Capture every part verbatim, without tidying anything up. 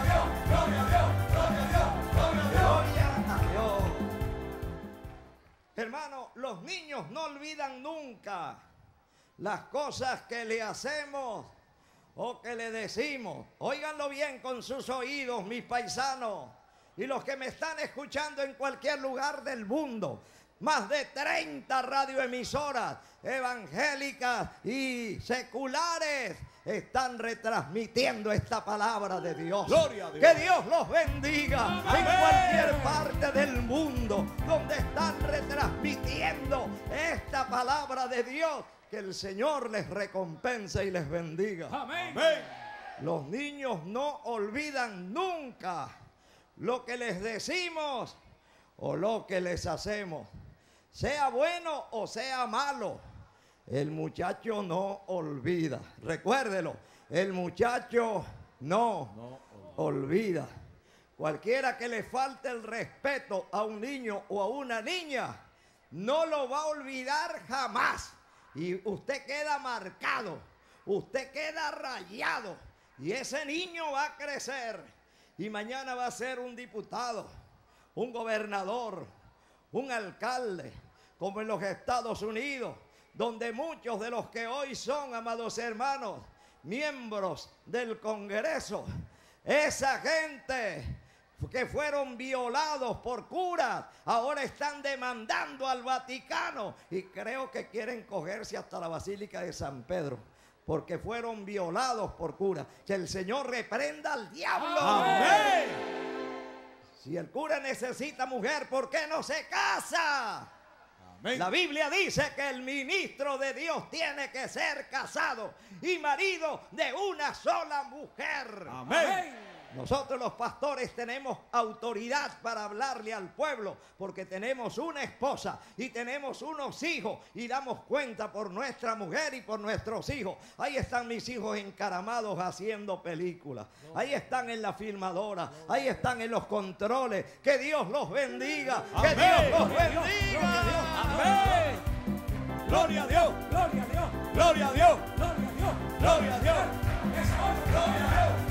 Gloria a Dios, gloria a Dios, gloria a Dios. nunca las cosas que le hacemos o que le decimos. Óiganlo bien con sus oídos, mis paisanos, y los que me están escuchando en cualquier lugar del mundo. Más de treinta radioemisoras evangélicas y seculares están retransmitiendo esta palabra de Dios. Gloria a Dios. Que Dios los bendiga. Amén. En cualquier parte del mundo donde están retransmitiendo esta palabra de Dios. Que el Señor les recompense y les bendiga. Amén. Amén. Los niños no olvidan nunca lo que les decimos o lo que les hacemos. Sea bueno o sea malo, el muchacho no olvida. Recuérdelo, el muchacho no, No olvida. Cualquiera que le falte el respeto a un niño o a una niña, no lo va a olvidar jamás. Y usted queda marcado, usted queda rayado. Y ese niño va a crecer. Y mañana va a ser un diputado, un gobernador, un alcalde, como en los Estados Unidos, donde muchos de los que hoy son, amados hermanos, miembros del Congreso, esa gente que fueron violados por curas, ahora están demandando al Vaticano y creo que quieren cogerse hasta la Basílica de San Pedro, porque fueron violados por curas. Que el Señor reprenda al diablo. Amén. Si el cura necesita mujer, ¿por qué no se casa? Amén. La Biblia dice que el ministro de Dios tiene que ser casado y marido de una sola mujer. Amén. Nosotros los pastores tenemos autoridad para hablarle al pueblo porque tenemos una esposa y tenemos unos hijos y damos cuenta por nuestra mujer y por nuestros hijos. Ahí están mis hijos encaramados haciendo películas. Ahí están en la filmadora. Ahí están en los controles. Que Dios los bendiga. Que Amén. Dios los Gloria a Dios, bendiga. Amén. Gloria a Dios. Gloria a Dios. Gloria a Dios. Gloria a Dios. Gloria a Dios. Gloria a Dios.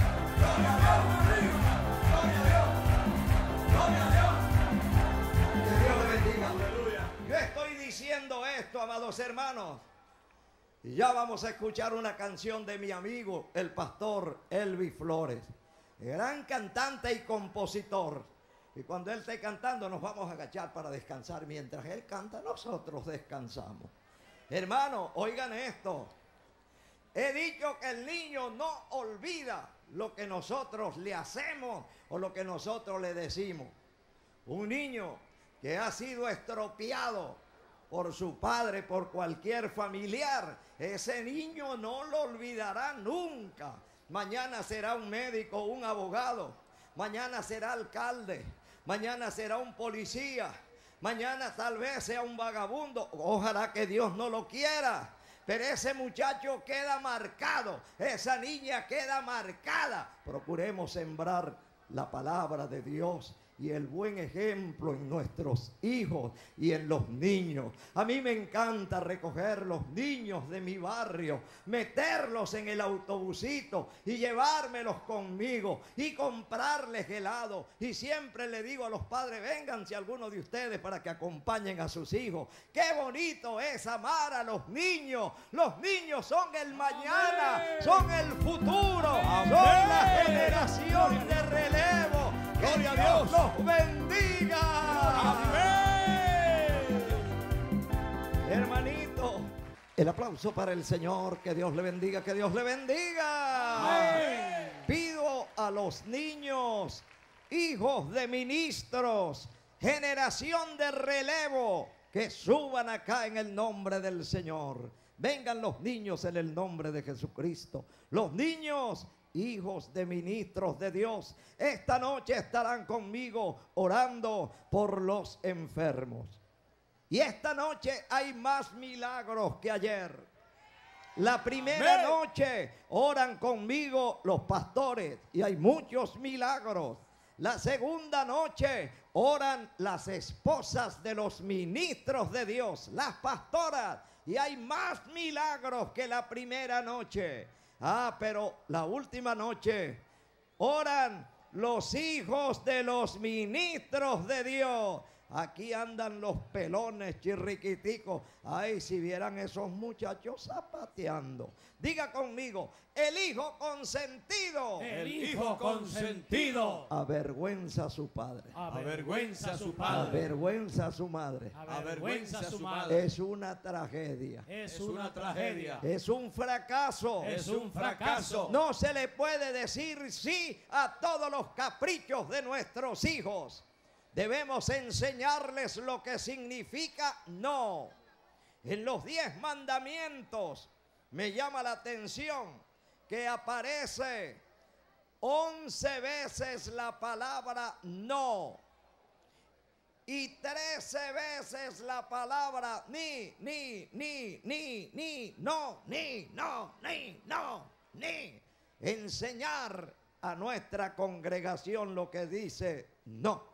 Que Dios le bendiga. Yo estoy diciendo esto, amados hermanos. Y ya vamos a escuchar una canción de mi amigo, el pastor Elvis Flores. Gran cantante y compositor. Y cuando él esté cantando nos vamos a agachar para descansar. Mientras él canta, nosotros descansamos. Hermanos, oigan esto. He dicho que el niño no olvida lo que nosotros le hacemos o lo que nosotros le decimos. Un niño que ha sido estropeado por su padre, por cualquier familiar, ese niño no lo olvidará nunca. Mañana será un médico, un abogado, mañana será alcalde, mañana será un policía, mañana tal vez sea un vagabundo. Ojalá que Dios no lo quiera. Pero ese muchacho queda marcado, esa niña queda marcada. Procuremos sembrar la palabra de Dios y el buen ejemplo en nuestros hijos y en los niños. A mí me encanta recoger los niños de mi barrio, meterlos en el autobusito y llevármelos conmigo y comprarles helado. Y siempre le digo a los padres, vénganse algunos de ustedes para que acompañen a sus hijos. Qué bonito es amar a los niños. Los niños son el mañana, Amén. son el futuro, Amén. son la generación de relevo. Que Gloria a Dios Dios. los bendiga. Amén. Hermanito, el aplauso para el Señor. Que Dios le bendiga, que Dios le bendiga. Amén. Pido a los niños, hijos de ministros, generación de relevo, que suban acá en el nombre del Señor. Vengan los niños en el nombre de Jesucristo. Los niños, hijos de ministros de Dios, esta noche estarán conmigo orando por los enfermos. Y esta noche hay más milagros que ayer. La primera Amén. noche oran conmigo los pastores y hay muchos milagros. La segunda noche oran las esposas de los ministros de Dios, las pastoras, y hay más milagros que la primera noche. Ah, pero la última noche oran los hijos de los ministros de Dios. Aquí andan los pelones chirriquiticos. Ay, si vieran esos muchachos zapateando. Diga conmigo, el hijo consentido. El hijo consentido Avergüenza a su padre. avergüenza a su padre. Avergüenza a su madre. Avergüenza a su madre. Es una tragedia. Es una tragedia. Es un fracaso. Es un fracaso. No se le puede decir sí a todos los caprichos de nuestros hijos. Debemos enseñarles lo que significa no. En los diez mandamientos me llama la atención que aparece once veces la palabra no y trece veces la palabra ni, ni, ni, ni, ni, no, ni, no, ni, no, ni. Enseñar a nuestra congregación lo que dice no.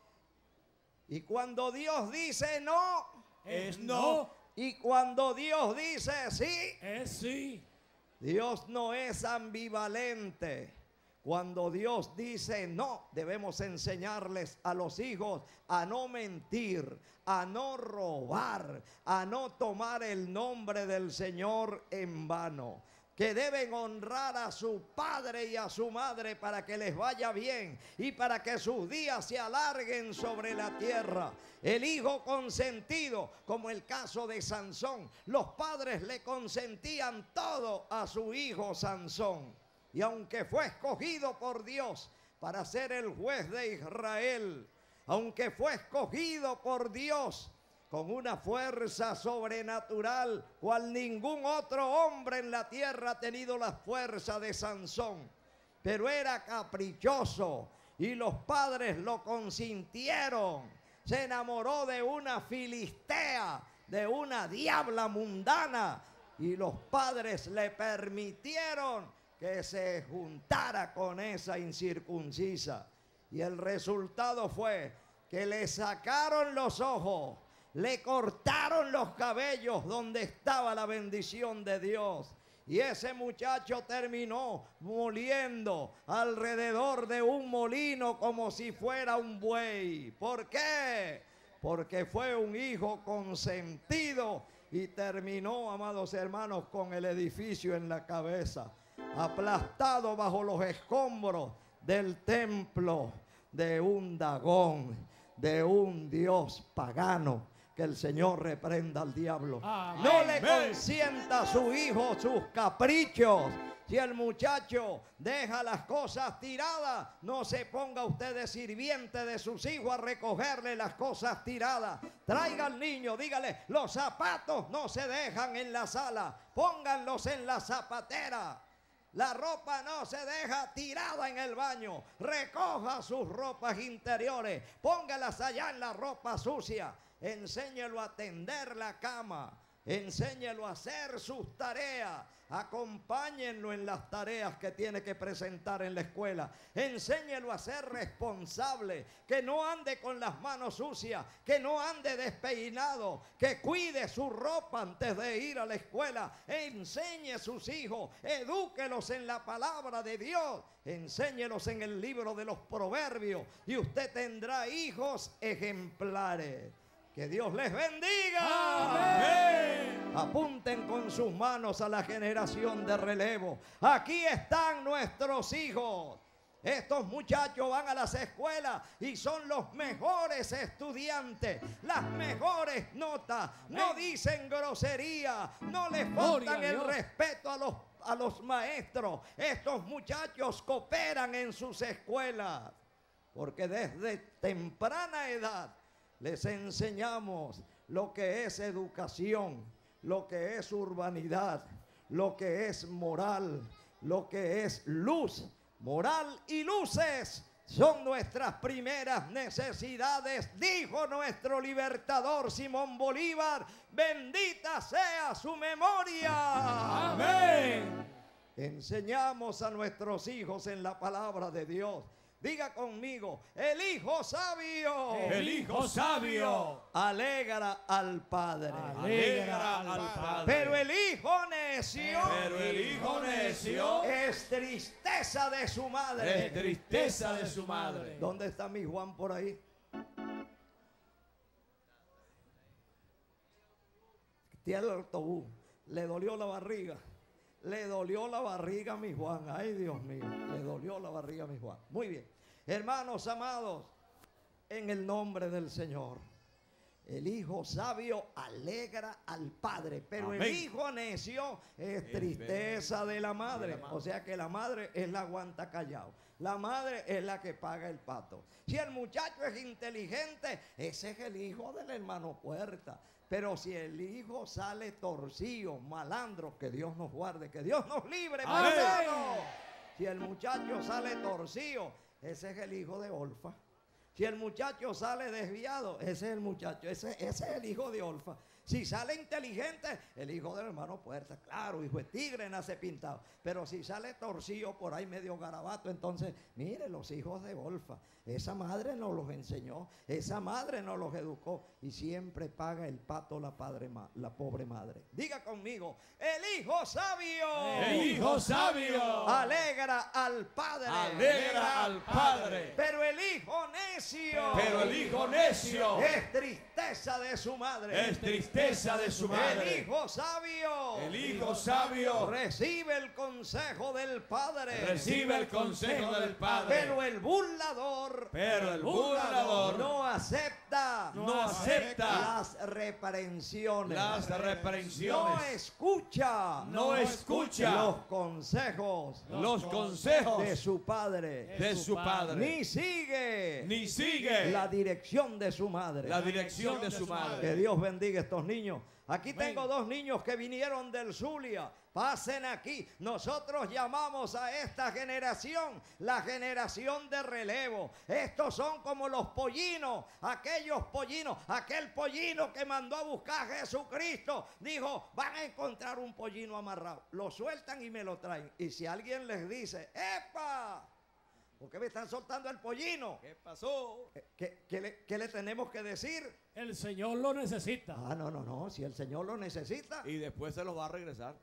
Y cuando Dios dice no, Es no. y cuando Dios dice sí, Es sí. Dios no es ambivalente. Cuando Dios dice no, debemos enseñarles a los hijos a no mentir, a no robar, a no tomar el nombre del Señor en vano. Que deben honrar a su padre y a su madre para que les vaya bien y para que sus días se alarguen sobre la tierra. El hijo consentido, como el caso de Sansón, los padres le consentían todo a su hijo Sansón. Y aunque fue escogido por Dios para ser el juez de Israel, aunque fue escogido por Dios con una fuerza sobrenatural, cual ningún otro hombre en la tierra ha tenido la fuerza de Sansón. Pero era caprichoso y los padres lo consintieron. Se enamoró de una filistea, de una diabla mundana, y los padres le permitieron que se juntara con esa incircuncisa. Y el resultado fue que le sacaron los ojos, le cortaron los cabellos donde estaba la bendición de Dios. Y ese muchacho terminó moliendo alrededor de un molino como si fuera un buey. ¿Por qué? Porque fue un hijo consentido y terminó, amados hermanos, con el edificio en la cabeza, aplastado bajo los escombros del templo de un Dagón, de un dios pagano. Que el Señor reprenda al diablo. Amén. No le consienta a su hijo sus caprichos. Si el muchacho deja las cosas tiradas, no se ponga usted de sirviente de sus hijos a recogerle las cosas tiradas. Traiga al niño, dígale, los zapatos no se dejan en la sala, pónganlos en la zapatera. La ropa no se deja tirada en el baño. Recoja sus ropas interiores, póngalas allá en la ropa sucia. Enséñelo a tender la cama, enséñelo a hacer sus tareas, acompáñenlo en las tareas que tiene que presentar en la escuela, enséñelo a ser responsable, que no ande con las manos sucias, que no ande despeinado, que cuide su ropa antes de ir a la escuela, enseñe a sus hijos, edúquelos en la palabra de Dios, enséñelos en el libro de los proverbios y usted tendrá hijos ejemplares. Que Dios les bendiga. Amén. Apunten con sus manos a la generación de relevo. Aquí están nuestros hijos. Estos muchachos van a las escuelas y son los mejores estudiantes, las mejores notas, no dicen grosería, no les faltan el respeto a los, a los maestros. Estos muchachos cooperan en sus escuelas porque desde temprana edad les enseñamos lo que es educación, lo que es urbanidad, lo que es moral, lo que es luz. Moral y luces son nuestras primeras necesidades, dijo nuestro libertador Simón Bolívar. Bendita sea su memoria. Amén. Enseñamos a nuestros hijos en la palabra de Dios. Diga conmigo, el hijo sabio. El hijo sabio Alegra al padre. alegra al padre. Pero el hijo necio. Pero el hijo necio Es tristeza de su es madre. tristeza de su madre. ¿Dónde está mi Juan por ahí? tiene el autobús, le dolió la barriga. Le dolió la barriga a mi Juan. Ay, Dios mío, le dolió la barriga a mi Juan. Muy bien. Hermanos amados, en el nombre del Señor, el hijo sabio alegra al padre, pero Amén. el hijo necio es tristeza de la madre. O sea que la madre es la aguanta callado. La madre es la que paga el pato. Si el muchacho es inteligente, ese es el hijo del hermano Puerta. Pero si el hijo sale torcido, malandro, que Dios nos guarde, que Dios nos libre, Amén. hermano. Si el muchacho sale torcido, ese es el hijo de Olfa. Si el muchacho sale desviado, ese es el muchacho, ese, ese es el hijo de Olfa. Si sale inteligente, el hijo del hermano Puerta. Claro, hijo de tigre nace pintado. Pero si sale torcido por ahí medio garabato, entonces, mire, los hijos de Olfa. Esa madre nos los enseñó, esa madre nos los educó y siempre paga el pato la, padre, la pobre madre. Diga conmigo, el hijo sabio. El hijo sabio. Alegra al padre. Alegra al padre. Pero el hijo necio. Pero el hijo necio. Es tristeza de su madre. Es tristeza de su madre. El hijo sabio. El hijo sabio. Recibe el consejo del padre. Recibe el consejo del padre. Pero el burlador. Pero el burlador no acepta. no acepta las reprensiones. las No reprensiones. escucha. No escucha los consejos. los consejos de su padre. de su padre. Ni sigue. Ni sigue la dirección de su madre. la dirección de su madre. Que Dios bendiga a estos niños. Aquí tengo dos niños que vinieron del Zulia. Pasen aquí. Nosotros llamamos a esta generación la generación de relevo. Estos son como los pollinos, aquellos pollinos, aquel pollino que mandó a buscar a Jesucristo. Dijo, van a encontrar un pollino amarrado. Lo sueltan y me lo traen. Y si alguien les dice, ¡epa! ¿Por qué me están soltando el pollino? ¿Qué pasó? ¿Qué, qué le, qué le tenemos que decir? El Señor lo necesita. Ah, no, no, no. Si el Señor lo necesita, Y después se los va a regresar.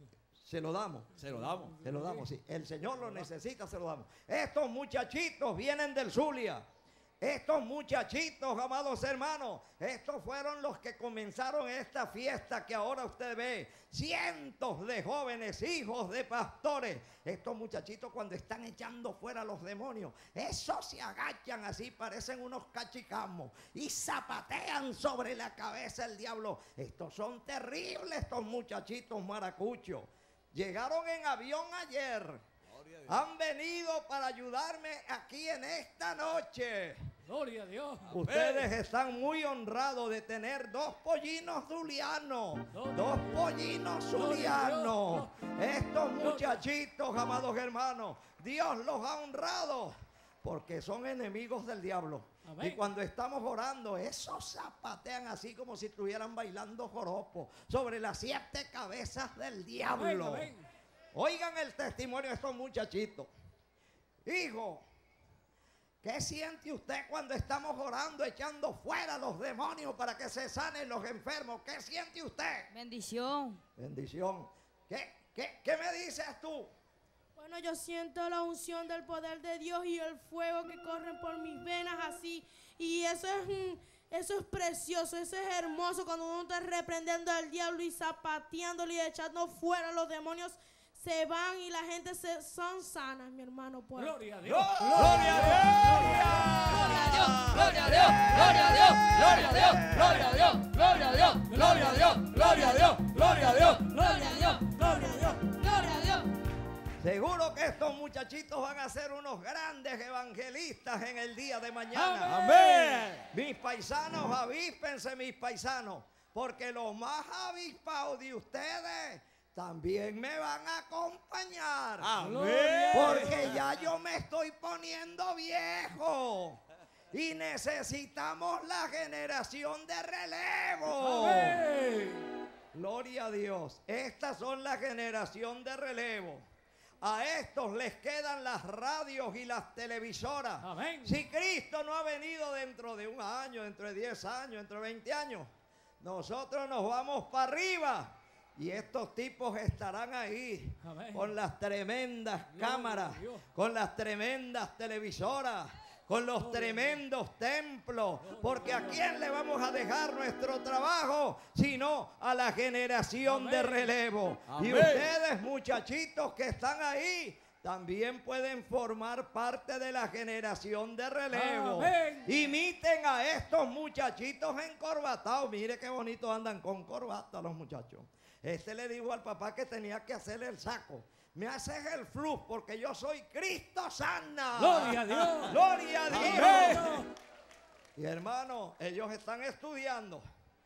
se lo damos. Se lo damos. Se lo damos, sí. El Señor lo necesita, se lo damos. Estos muchachitos vienen del Zulia. Estos muchachitos, amados hermanos, estos fueron los que comenzaron esta fiesta que ahora usted ve. Cientos de jóvenes, hijos de pastores. Estos muchachitos cuando están echando fuera los demonios, esos se agachan así, parecen unos cachicamos y zapatean sobre la cabeza el diablo. Estos son terribles, estos muchachitos maracuchos. Llegaron en avión ayer. Han venido para ayudarme aquí en esta noche. Gloria a Dios. Ustedes están muy honrados de tener dos pollinos zulianos. Dos pollinos zulianos. Estos muchachitos, amados hermanos, Dios los ha honrado porque son enemigos del diablo. Amén. Y cuando estamos orando, esos zapatean así como si estuvieran bailando joropo sobre las siete cabezas del diablo. Amén, amén. Oigan el testimonio de estos muchachitos. Hijo, ¿qué siente usted cuando estamos orando, echando fuera los demonios para que se sanen los enfermos? ¿Qué siente usted? Bendición. Bendición. ¿Qué, qué, qué me dices tú? Bueno, yo siento la unción del poder de Dios y el fuego que corre por mis venas así. Y eso es, mm, eso es precioso, eso es hermoso cuando uno está reprendiendo al diablo y zapateándole y echando fuera los demonios. Se van y la gente se, son sanas, mi hermano. Pues. Gloria a Dios. ¡Gloria a Dios! Gloria a Dios. Gloria a Dios. ¡Gloria a Dios! ¡Gloria a Dios! ¡Gloria a Dios! ¡Gloria a Dios! ¡Gloria a Dios! ¡Gloria a Dios! Gloria a Dios. Gloria a Dios. Gloria a Dios. Seguro que estos muchachitos van a ser unos grandes evangelistas en el día de mañana. ¡Amén! Mis paisanos, avíspense mis paisanos, porque los más avispados de ustedes también me van a acompañar. ¡Amén! Porque ya yo me estoy poniendo viejo. Y necesitamos la generación de relevo. Amén. Gloria a Dios. Estas son la generación de relevo. A estos les quedan las radios y las televisoras. Amén. Si Cristo no ha venido dentro de un año, dentro de diez años, dentro de veinte años, nosotros nos vamos para arriba. Y estos tipos estarán ahí. Amén. Con las tremendas Gloria cámaras, a Dios. con las tremendas televisoras, con los tremendos templos, porque ¿a quién le vamos a dejar nuestro trabajo sino a la generación de relevo? Y Amén. ustedes, muchachitos que están ahí, también pueden formar parte de la generación de relevo. Amén. Imiten a estos muchachitos encorbatados. Mire qué bonito andan con corbata los muchachos. Este le dijo al papá que tenía que hacerle el saco. Me haces el flux porque yo soy Cristo sana. Gloria a Dios. Gloria a Dios. Amén. Y hermano, ellos están estudiando.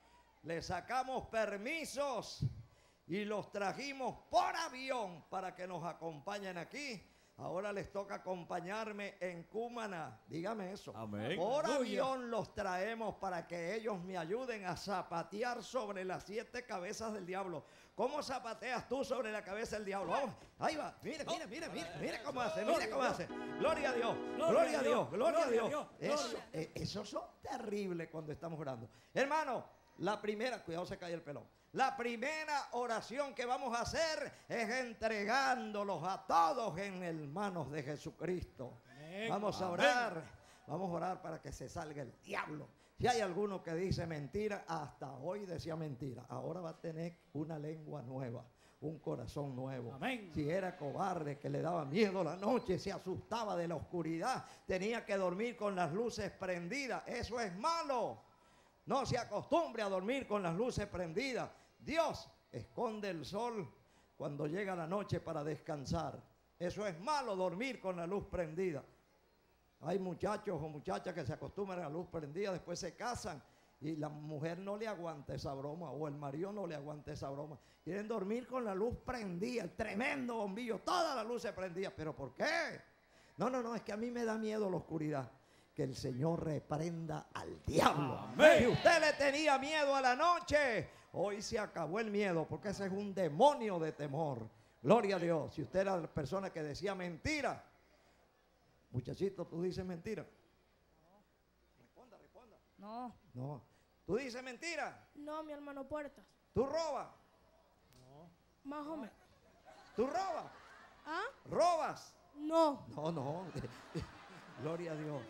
Les sacamos permisos y los trajimos por avión para que nos acompañen aquí. Ahora les toca acompañarme en Cumaná. Dígame eso. Amén. Por Aleluya. avión los traemos para que ellos me ayuden a zapatear sobre las siete cabezas del diablo. ¿Cómo zapateas tú sobre la cabeza del diablo? Vamos, ahí va. Mire, mire, mire, mire, mire cómo hace, mire cómo hace. Gloria a Dios, gloria a Dios, gloria a Dios. Eso, eh, esos son terribles cuando estamos orando. Hermano, la primera, cuidado se cae el pelón. La primera oración que vamos a hacer es entregándolos a todos en el manos de Jesucristo. Amén. Vamos a orar, vamos a orar para que se salga el diablo. Si hay alguno que dice mentira, hasta hoy decía mentira, ahora va a tener una lengua nueva, un corazón nuevo. Amén. Si era cobarde, que le daba miedo la noche, se asustaba de la oscuridad, tenía que dormir con las luces prendidas, eso es malo. No se acostumbre a dormir con las luces prendidas. Dios esconde el sol cuando llega la noche para descansar. Eso es malo, dormir con la luz prendida. Hay muchachos o muchachas que se acostumbran a la luz prendida, después se casan y la mujer no le aguanta esa broma o el marido no le aguanta esa broma. Quieren dormir con la luz prendida, el tremendo bombillo, todas las luces prendidas. ¿Pero por qué? No, no, no, es que a mí me da miedo la oscuridad. Que el Señor reprenda al diablo. Amén. Si usted le tenía miedo a la noche, hoy se acabó el miedo, porque ese es un demonio de temor. Gloria a Dios. Si usted era la persona que decía mentira, muchachito, tú dices mentira. Responda, responda. No. No. Tú dices mentira. No, mi hermano Puertas. Tú robas. Más o menos. Tú robas. ¿Ah? Robas. No. No, no. Gloria a Dios.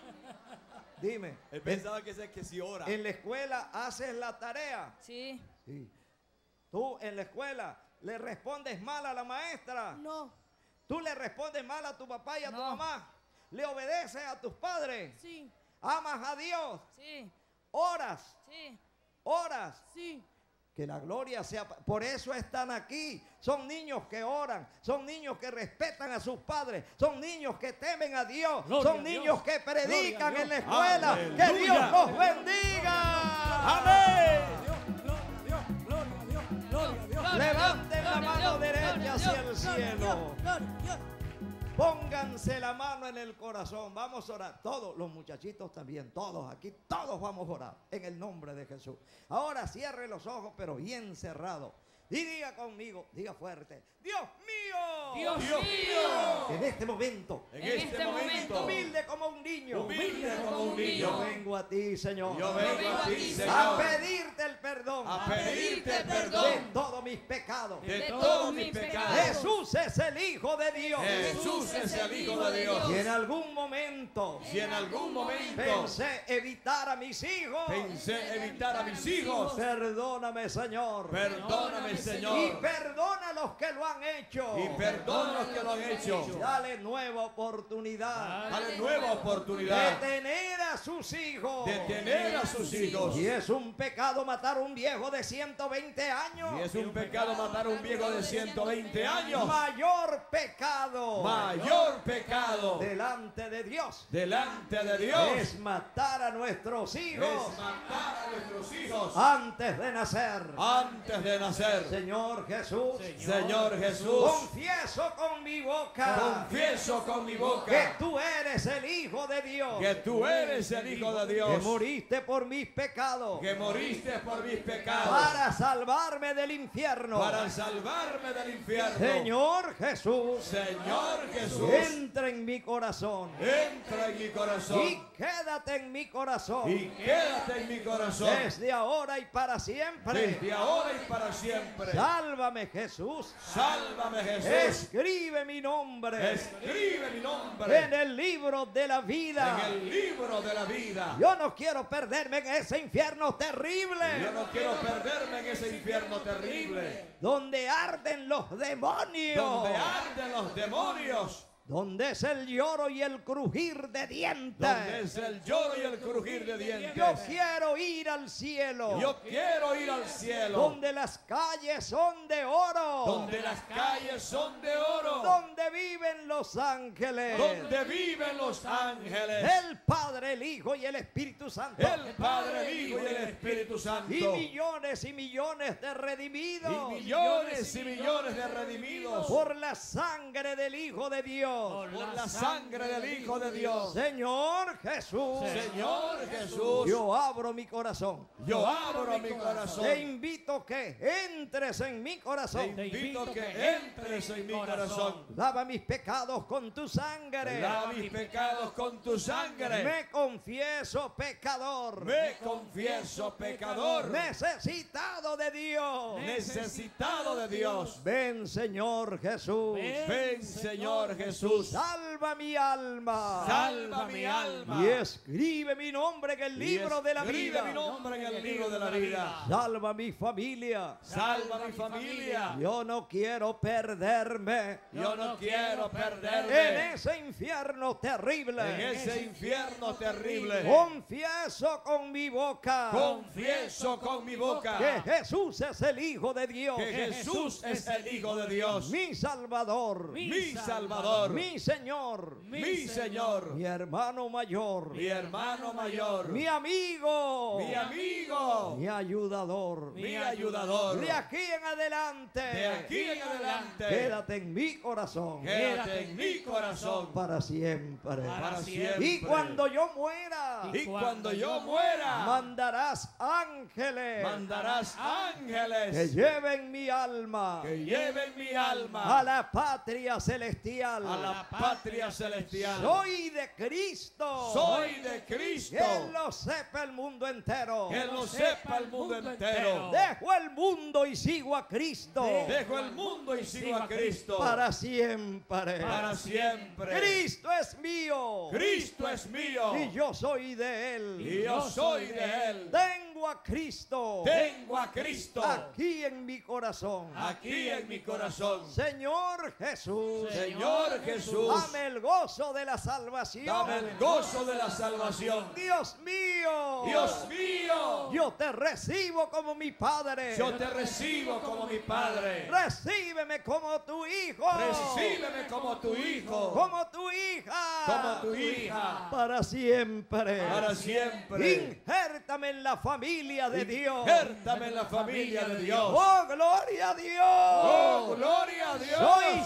Dime. Él pensaba que, se, que si ora. En la escuela haces la tarea. Sí. Sí. Tú en la escuela le respondes mal a la maestra. No. Tú le respondes mal a tu papá y a tu No. mamá. Le obedeces a tus padres. Sí. Amas a Dios. Sí. Oras. Sí. Oras. Sí. Que la gloria sea. Por eso están aquí. Son niños que oran. Son niños que respetan a sus padres. Son niños que temen a Dios. Gloria son a niños Dios. que predican Gloria a en la Dios. escuela. Aleluya. Que Dios los bendiga. Amén. Gloria a Dios, gloria a Dios, gloria a Dios. Levanten la Gloria a mano Dios, derecha gloria a hacia Dios, el cielo. Pónganse la mano en el corazón. Vamos a orar. Todos los muchachitos también. Todos aquí. Todos vamos a orar. En el nombre de Jesús. Ahora cierre los ojos, pero bien cerrados. Y diga conmigo. Diga fuerte. Dios mío. Dios Dios mío. En este momento. En, En este, este momento. momento. Humilde como un niño. Humilde como un Yo niño. vengo a ti, Señor. Yo vengo a ti, a Señor. pedirte el perdón. A pedirte de perdón. todos mis pecados. De de todos todos mis mis pecados. Jesús es el Hijo de Dios. Jesús es el Hijo de Dios. Y en algún momento Si en algún momento pensé evitar a mis hijos, pensé evitar a mis hijos, perdóname, Señor. perdóname, Y Señor. perdona a los que lo han hecho. Y perdona a los que lo han hecho. Dale nueva oportunidad Dale nueva de oportunidad tener a sus hijos. de tener a sus hijos. Y es un pecado matar a un viejo de ciento veinte años. Y es un pecado matar a un viejo de ciento veinte años. Mayor pecado Mayor pecado delante de Dios delante de Dios es matar a nuestros hijos es matar a nuestros hijos antes de nacer. antes de nacer. Señor Jesús, Señor Jesús, confieso con mi boca confieso con mi que boca tú eres el Hijo de Dios, que tú eres el Hijo de que Dios, moriste por mis pecados que moriste por mis pecados para salvarme del infierno. para salvarme del infierno. Señor Jesús, Señor Jesús, entra en mi corazón entra en mi corazón y quédate en mi corazón y quédate en mi corazón desde ahora y para siempre. desde ahora y para siempre. Sálvame, Jesús. Sálvame, Jesús. Escribe mi nombre nombre Escribe mi nombre en el libro de la vida. en el libro de la vida. Yo no quiero perderme en ese infierno terrible Yo no quiero perderme en ese infierno terrible donde arden los demonios, donde arden los demonios, donde es el lloro y el crujir de dientes. donde es el lloro y el crujir de dientes. Yo quiero ir al cielo, Yo quiero ir al cielo, donde las calles son de oro, donde las calles son de oro, donde viven los ángeles, donde viven los ángeles, el Padre, el Hijo y el Espíritu Santo, el Padre, el Hijo y el Espíritu Santo, y millones y millones de redimidos, y millones y millones de redimidos por la sangre del Hijo de Dios. por la sangre del Hijo de Dios. Señor Jesús, Señor Jesús, yo abro mi corazón. yo abro mi corazón. Te invito que entres en mi corazón. Te invito que entres en mi corazón. Lava mis pecados con tu sangre. Lava mis pecados con tu sangre. Me confieso pecador. Me confieso pecador, Necesitado de Dios. necesitado de Dios. Ven, Señor Jesús. Ven, Señor Jesús. Salva mi alma. Salva mi alma. Y escribe mi nombre en el Y libro de la escribe vida. mi nombre en el libro de la vida. Salva mi familia. Salva mi familia. Yo no quiero perderme Yo no quiero en perderme ese infierno terrible. en ese infierno terrible. Confieso con mi boca Confieso con mi boca que Jesús es el Hijo de Dios, que Jesús es el Hijo de Dios, mi Salvador, mi Salvador, mi Señor, mi Señor, mi hermano mayor, mi hermano mayor, mi amigo, mi amigo, mi ayudador. mi ayudador. De aquí en adelante, De aquí en adelante, quédate en mi corazón quédate en mi corazón para siempre. para siempre. Y cuando yo muera, Y cuando yo muera, mandarás ángeles mandarás que ángeles lleven mi alma que lleven mi alma a la patria celestial. a la patria celestial. Soy de Cristo. Soy de Cristo. Que lo sepa el mundo entero. Que lo sepa el mundo entero. Dejo el mundo y sigo a Cristo Dejo el mundo y sigo a Cristo para siempre. para siempre. Cristo es mío Cristo es mío y yo soy de Él. y yo soy de Él. Tengo a Cristo Tengo a Cristo aquí en mi corazón. aquí en mi corazón. Señor Jesús, Señor Jesús, dame el gozo de la salvación. dame el gozo de la salvación. Dios mío, Dios mío, yo te recibo como mi Padre. yo te recibo como mi Padre. Recíbeme como tu Hijo. Recíbeme como tu Hijo, Como tu hija. como tu hija, Para siempre. para siempre. Injértame en la familia de Dios. Injértame en la familia de Dios. Oh, gloria a Dios. Oh, gloria a Dios. Soy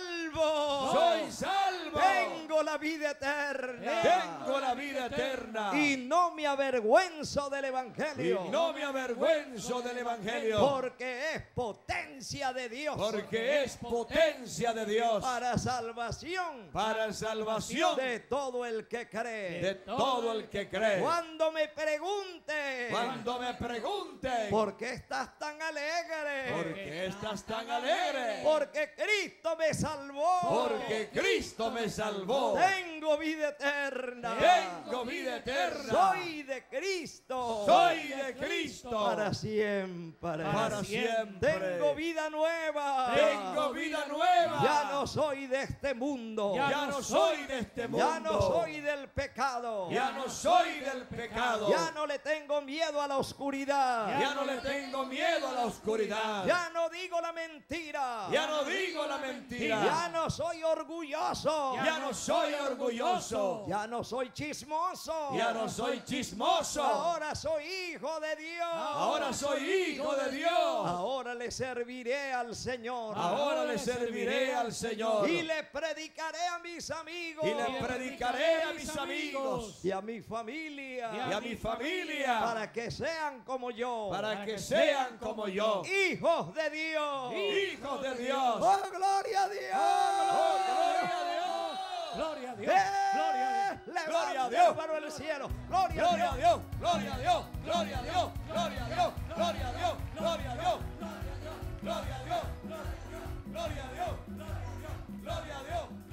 salvo. Soy salvo. Tengo la vida eterna. Tengo la vida eterna. Y no me avergüenzo del Evangelio. Y no me avergüenzo del Evangelio. Porque es potencia de Dios. Porque es potencia de Dios Para salvación para salvación de todo el que cree. de todo el que cree. Cuando me pregunte Cuando me pregunten ¿por qué estás tan alegre? ¿por qué estás tan alegre? Porque Cristo me salvó. Porque Cristo me salvó. Tengo vida eterna. Tengo vida eterna. Soy de Cristo. Soy de Cristo Para siempre. para siempre. Tengo vida nueva. Tengo vida nueva. Ya no soy de este mundo. Ya no soy de este mundo. Ya no soy del pecado. Ya no soy del pecado. Ya no le tengo miedo a la oscuridad. Ya no le tengo miedo a la oscuridad. Ya no digo la mentira. Ya no digo la mentira. Ya no soy orgulloso. Ya no soy orgulloso. Ya no soy chismoso. Ya no soy chismoso. Ahora soy hijo de Dios. Ahora soy hijo de Dios. Ahora le serviré al Señor. Ahora le serviré al Señor. Y le predicaré a mis amigos. Y le predicaré a mis amigos y a mi familia. y a mi familia Para que sean como yo. para que sean como yo, Hijos de Dios. hijos de Dios. ¡Oh, gloria a Dios! ¡Oh, gloria a Dios! Gloria a Dios. ¡Eh! Gloria a Dios. Levante Gloria a Dios. para el cielo. Gloria, Gloria a a Dios. Dios, gloria a Dios, gloria a Dios, gloria a Dios, gloria a Dios, gloria a Dios, gloria a Dios, gloria a Dios, gloria a Dios, gloria a Dios.